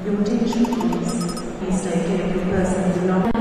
Your attention please. Please take care of your personal belongings.